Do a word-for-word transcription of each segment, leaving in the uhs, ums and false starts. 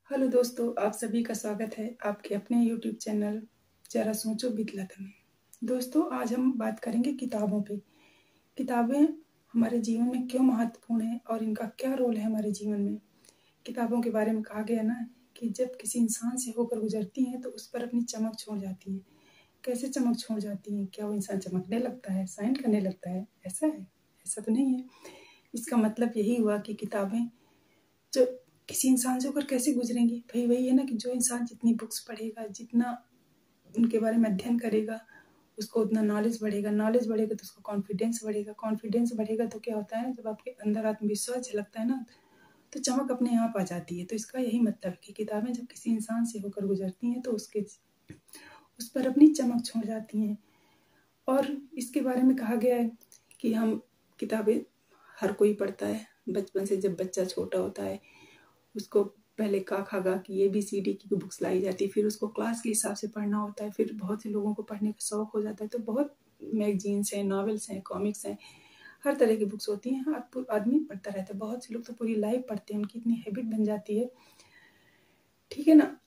Hello दोस्तों, आप सभी का स्वागत है आपके अपने यूट्यूब चैनल जरा सोचो विद लता में। दोस्तों, आज हम बात करेंगे किताबों पे। किताबें हमारे जीवन में क्यों महत्वपूर्ण है और इनका क्या रोल है हमारे जीवन में। किताबों के बारे में कहा गया ना कि जब किसी इंसान से होकर गुजरती हैं तो उस पर अपनी चमक छोड़ जाती हैं। कैसे चमक छोड़ जाती हैं? क्या वो इंसान चमकने लगता है, शाइन करने लगता है? ऐसा है? ऐसा तो नहीं है। इसका मतलब यही हुआ कि किताबें जो किसी इंसान से होकर कैसे गुजरेंगी। भाई वही है ना कि जो इंसान जितनी बुक्स पढ़ेगा, जितना उनके बारे में अध्ययन करेगा, उसको उतना नॉलेज बढ़ेगा। नॉलेज बढ़ेगा तो उसका कॉन्फिडेंस बढ़ेगा। कॉन्फिडेंस बढ़ेगा तो क्या होता है, जब आपके अंदर आत्मविश्वास झलकता है ना, तो चमक अपने आप आ जाती है। तो इसका यही मतलब है कि किताबें जब किसी इंसान से होकर गुजरती हैं तो उसके उस पर अपनी चमक छोड़ जाती हैं। और इसके बारे में कहा गया है कि हम किताबें हर कोई पढ़ता है। बचपन से जब बच्चा छोटा होता है उसको पहले का खा गा की ए बी सी डी की बुक्स लाई जाती है, फिर उसको क्लास के हिसाब से पढ़ना होता है। फिर बहुत से लोगों को पढ़ने का शौक हो जाता है तो बहुत मैगजीन्स हैं, नॉवेल्स हैं, कॉमिक्स हैं, हर तरह की बुक्स होती हैं। हर आदमी पढ़ता रहता है। बहुत से लोग तो पूरी लाइफ पढ़ते हैं, उनकी इतनी हैबिट बन जाती है, ठीक है ना।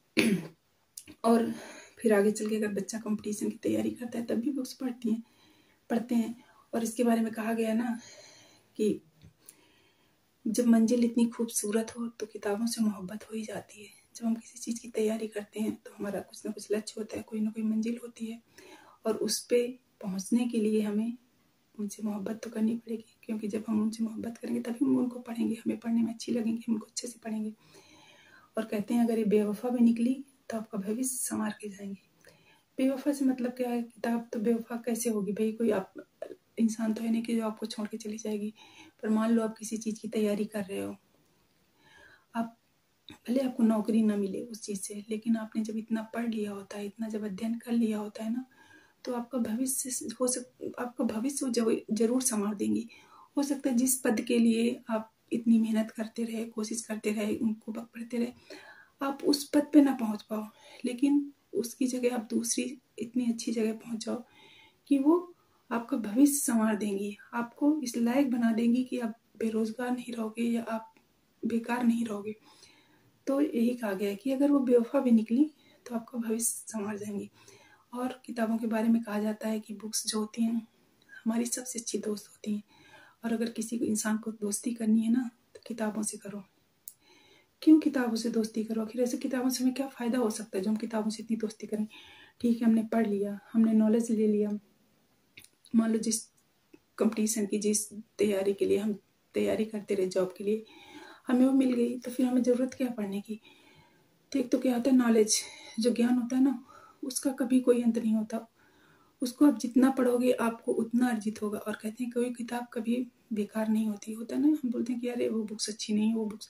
और फिर आगे चल के अगर बच्चा कंपटीशन की तैयारी करता है तब भी बुक्स पढ़ती हैं पढ़ते हैं। और इसके बारे में कहा गया ना कि जब मंजिल इतनी खूबसूरत हो तो किताबों से मोहब्बत हो ही जाती है। जब हम किसी चीज़ की तैयारी करते हैं तो हमारा कुछ ना कुछ लक्ष्य होता है, कोई ना कोई मंजिल होती है, और उस पर पहुंचने के लिए हमें उनसे मोहब्बत तो करनी पड़ेगी। क्योंकि जब हम उनसे मोहब्बत करेंगे तभी हम उनको पढ़ेंगे, हमें पढ़ने में अच्छी लगेंगी, हम उनको अच्छे से पढ़ेंगे। और कहते हैं अगर ये बेवफा भी निकली तो आपका भविष्य संवार के जाएंगे। बेवफा से मतलब क्या है? किताब तो बेवफा कैसे होगी भाई? कोई आप इंसान तो है नहीं कि जो आपको छोड़ के चली जाएगी। पर मान लो आप किसी चीज़ की तैयारी कर रहे हो, आप भले आपको नौकरी ना मिले उस चीज़ से, लेकिन आपने जब इतना पढ़ लिया होता है, इतना जब अध्ययन कर लिया होता है ना, तो आपका भविष्य हो सक आपका भविष्य जरूर संवार देंगी। हो सकता है जिस पद के लिए आप इतनी मेहनत करते रहे, कोशिश करते रहे, उनको पढ़ते रहे, आप उस पद पे ना पहुंच पाओ, लेकिन उसकी जगह आप दूसरी इतनी अच्छी जगह पहुंच जाओ कि वो आपका भविष्य संवार देंगी, आपको इस लायक बना देंगी कि आप बेरोजगार नहीं रहोगे या आप बेकार नहीं रहोगे। तो यही कहा गया है कि अगर वो बेवफा भी निकली तो आपका भविष्य संवार जाएंगी। और किताबों के बारे में कहा जाता है कि बुक्स जो होती हैं हमारी सबसे अच्छी दोस्त होती हैं। और अगर किसी को इंसान को दोस्ती करनी है ना तो किताबों से करो। क्यों किताबों से दोस्ती करो? आखिर ऐसे किताबों से हमें क्या फ़ायदा हो सकता है जो हम किताबों से इतनी दोस्ती करें? ठीक है, हमने पढ़ लिया, हमने नॉलेज ले लिया। मान लो जिस कंपटीशन की, जिस तैयारी के लिए हम तैयारी करते रहे, जॉब के लिए, हमें वो मिल गई, तो फिर हमें ज़रूरत क्या पढ़ने की? ठीक, तो क्या होता है, नॉलेज जो ज्ञान होता है ना, उसका कभी कोई अंत नहीं होता। उसको आप जितना पढ़ोगे आपको उतना अर्जित होगा। और कहते हैं कोई किताब कभी बेकार नहीं होती। होता है ना, हम बोलते हैं कि अरे वो बुक्स अच्छी नहीं है, वो बुक्स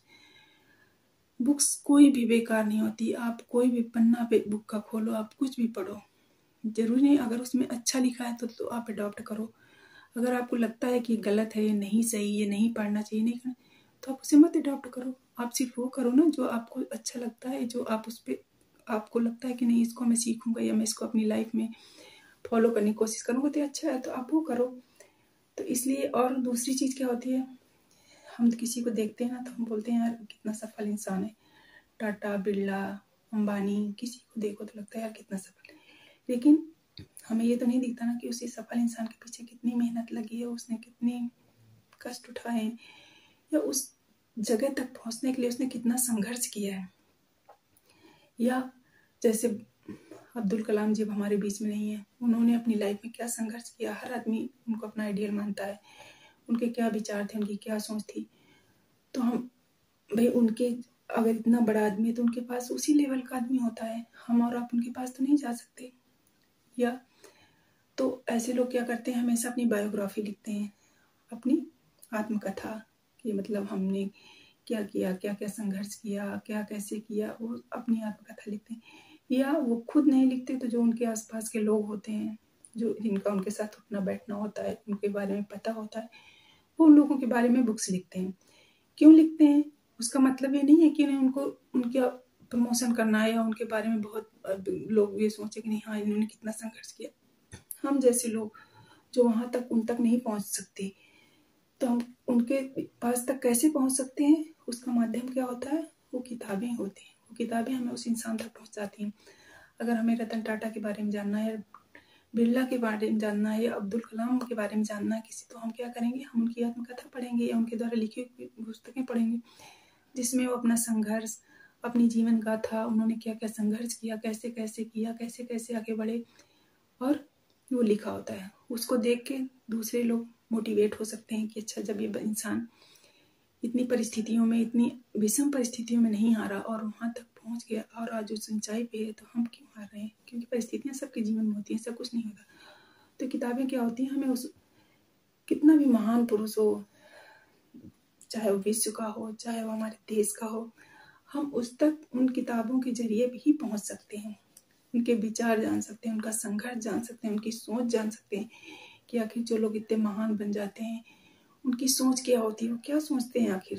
बुक्स कोई भी बेकार नहीं होती। आप कोई भी पन्ना पे बुक का खोलो, आप कुछ भी पढ़ो, जरूरी नहीं अगर उसमें अच्छा लिखा है तो, तो आप अडॉप्ट करो। अगर आपको लगता है कि ये गलत है, ये नहीं सही, ये नहीं पढ़ना चाहिए, नहीं करना, तो आप उसे मत अडॉप्ट करो। आप सिर्फ वो करो ना जो आपको अच्छा लगता है, जो आप उस पर आपको लगता है कि नहीं इसको मैं सीखूंगा या मैं इसको अपनी लाइफ में फॉलो करने की कोशिश करूंगा, तो अच्छा है तो आप वो करो। तो इसलिए, और दूसरी चीज़ क्या होती है, हम किसी को देखते हैं ना तो हम बोलते हैं यार कितना सफल इंसान है। टाटा, बिरला, अंबानी, किसी को देखो तो लगता है यार कितना सफल है। लेकिन हमें ये तो नहीं दिखता ना कि उसी सफल इंसान के पीछे कितनी मेहनत लगी है, उसने कितने कष्ट उठाए हैं, या उस जगह तक पहुंचने के लिए उसने कितना संघर्ष किया है। या जैसे अब्दुल कलाम जी हमारे बीच में नहीं है, उन्होंने अपनी लाइफ में क्या संघर्ष किया। हर आदमी उनको अपना आइडियल मानता है, उनके क्या विचार थे, उनकी क्या सोच थी। तो हम भाई उनके अगर इतना बड़ा आदमी है तो उनके पास उसी लेवल का आदमी होता है। हम और आप उनके पास तो नहीं जा सकते। या तो ऐसे लोग क्या करते हैं, हमेशा अपनी बायोग्राफी लिखते हैं, अपनी आत्मकथा, कि मतलब हमने क्या किया, क्या क्या संघर्ष किया, क्या कैसे किया, वो अपनी आत्मकथा लिखते हैं। या वो खुद नहीं लिखते तो जो उनके आसपास के लोग होते हैं, जो जिनका उनके साथ उठना बैठना होता है, उनके बारे में पता होता है, वो उन लोगों के बारे में बुक्स लिखते हैं। क्यों लिखते हैं? उसका मतलब ये नहीं है कि उनको उनका प्रमोशन करना है या उनके बारे में बहुत लोग ये सोचे कि नहीं हाँ इन्होंने कितना संघर्ष किया। हम जैसे लोग जो वहां तक उन तक नहीं पहुंच सकते, तो हम उनके पास तक कैसे पहुंच सकते हैं? उसका माध्यम क्या होता है? वो किताबें होती हैं। वो किताबें हमें उस इंसान तक पहुंचाती हैं। अगर हमें रतन टाटा के बारे में जानना है, बिरला के बारे में जानना है, या अब्दुल कलाम के बारे में जानना है किसी, तो हम क्या करेंगे, हम उनकी आत्मकथा पढ़ेंगे या उनके द्वारा लिखी हुई पुस्तकें पढ़ेंगे, जिसमें वो अपना संघर्ष, अपनी जीवन गाथा, उन्होंने क्या क्या संघर्ष किया, कैसे कैसे किया, कैसे कैसे आगे बढ़े, और वो लिखा होता है। उसको देख के दूसरे लोग मोटिवेट हो सकते हैं कि अच्छा, जब ये इंसान इतनी परिस्थितियों में, इतनी विषम परिस्थितियों में नहीं हारा और वहां तक पहुंच गया और आज उस ऊंचाई पे है, तो हम क्यों हार रहे हैं? क्योंकि परिस्थितियां सबके जीवन में होती हैं, सब कुछ नहीं होता। तो किताबें क्या होती हैं, हमें उस कितना भी महान पुरुष हो, चाहे वो विश्व का हो, चाहे वो हमारे देश का हो, हम उस तक उन किताबों के जरिए भी पहुंच सकते हैं, उनके विचार जान सकते हैं, उनका संघर्ष जान सकते हैं, उनकी सोच जान सकते हैं कि आखिर जो लोग इतने महान बन जाते हैं उनकी सोच क्या होती है, वो क्या सोचते हैं आखिर।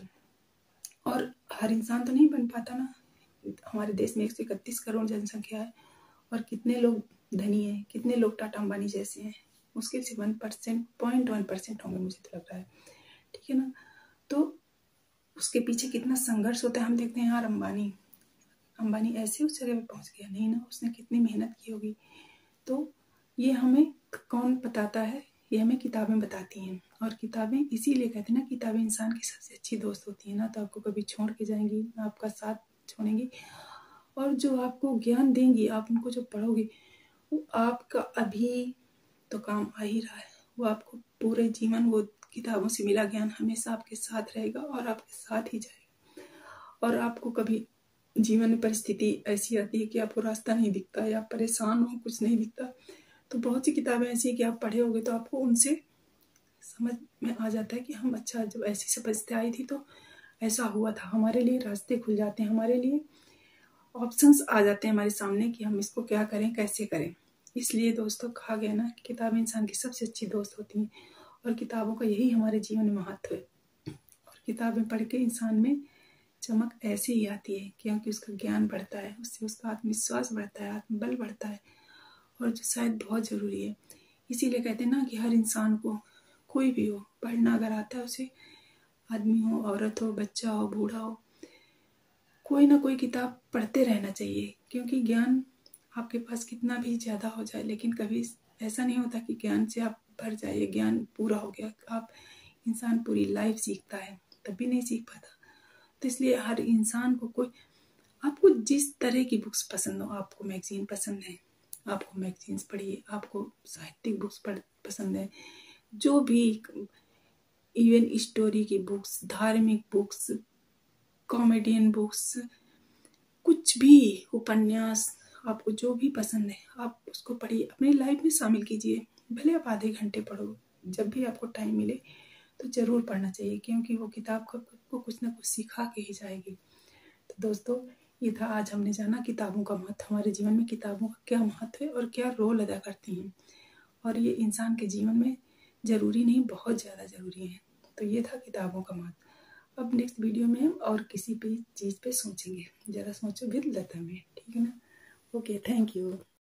और हर इंसान तो नहीं बन पाता ना। हमारे देश में एक सौ इकतीस करोड़ जनसंख्या है और कितने लोग धनी हैं, कितने लोग टाटा अंबानी जैसे हैं, मुश्किल से one percent point one percent होंगे, मुझे तो लग रहा है, ठीक है ना। तो उसके पीछे कितना संघर्ष होता है। हम देखते हैं यार, अंबानी अंबानी ऐसे उस जगह पे पहुंच गया, नहीं ना, उसने कितनी मेहनत की होगी। तो ये हमें कौन बताता है? ये हमें किताबें बताती हैं। और किताबें इसीलिए कहते हैं ना, किताबें इंसान की सबसे अच्छी दोस्त होती है ना, तो आपको कभी छोड़ के जाएंगी ना आपका साथ छोड़ेंगी, और जो आपको ज्ञान देंगी, आप उनको जो पढ़ोगे, वो आपका अभी तो काम आ ही रहा है, वो आपको पूरे जीवन, वो किताबों से मिला ज्ञान हमेशा आपके साथ रहेगा और आपके साथ ही जाएगा। और आपको कभी जीवन में परिस्थिति ऐसी आती है कि आपको रास्ता नहीं दिखता या आप परेशान हो, कुछ नहीं दिखता, तो बहुत सी किताबें ऐसी है कि आप पढ़े होगे तो आपको उनसे समझ में आ जाता है कि हम अच्छा, जब ऐसी समस्या आई थी तो ऐसा हुआ था, हमारे लिए रास्ते खुल जाते हैं, हमारे लिए ऑप्शंस आ जाते हैं हमारे सामने कि हम इसको क्या करें, कैसे करें। इसलिए दोस्तों, कहा गया ना कि किताबें इंसान की सबसे अच्छी दोस्त होती हैं, और किताबों का यही हमारे जीवन में महत्व है। और किताबें पढ़ के इंसान में चमक ऐसे ही आती है क्योंकि उसका ज्ञान बढ़ता है, उससे उसका आत्मविश्वास बढ़ता है, आत्मबल बढ़ता है, और जो शायद बहुत ज़रूरी है। इसीलिए कहते हैं ना कि हर इंसान को, कोई भी हो, पढ़ना अगर आता है उसे, आदमी हो, औरत हो, बच्चा हो, बूढ़ा हो, कोई ना कोई किताब पढ़ते रहना चाहिए। क्योंकि ज्ञान आपके पास कितना भी ज़्यादा हो जाए, लेकिन कभी ऐसा नहीं होता कि ज्ञान से आप भर जाइए, ज्ञान पूरा हो गया। आप इंसान पूरी लाइफ सीखता है, तब भी नहीं सीख पाता। तो इसलिए हर इंसान को, कोई आपको जिस तरह की बुक्स पसंद हो, आपको मैगजीन पसंद है, आपको मैगजीन्स पढ़िए, आपको साहित्यिक बुक्स पढ़ पसंद है, जो भी, इवन स्टोरी की बुक्स, धार्मिक बुक्स, कॉमेडियन बुक्स, कुछ भी, उपन्यास, आपको जो भी पसंद है आप उसको पढ़िए, अपनी लाइफ में शामिल कीजिए। भले आप आधे घंटे पढ़ो, जब भी आपको टाइम मिले तो ज़रूर पढ़ना चाहिए, क्योंकि वो किताब को कुछ ना कुछ सिखा के ही जाएगी। तो दोस्तों, ये था आज हमने जाना किताबों का महत्व, हमारे जीवन में किताबों का क्या महत्व है और क्या रोल अदा करती हैं, और ये इंसान के जीवन में ज़रूरी नहीं, बहुत ज़्यादा ज़रूरी है। तो ये था किताबों का महत्व। अब नेक्स्ट वीडियो में हम और किसी भी चीज़ पे सोचेंगे, ज़रा सोचो विद लता में, ठीक है ना। Okay, thank you.